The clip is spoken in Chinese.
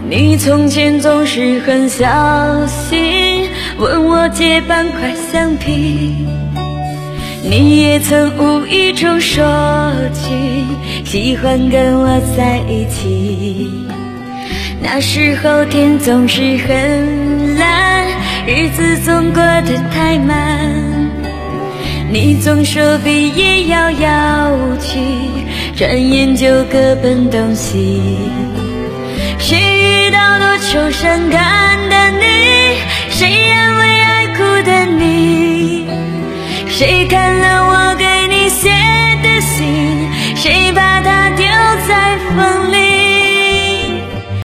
你从前总是很小心，问我借半块橡皮。你也曾无意中说起，喜欢跟我在一起。那时候天总是很蓝，日子总过得太慢。你总说毕业遥遥无期，转眼就各奔东西。谁遇到多愁善感的你，谁安慰爱哭的你，谁看了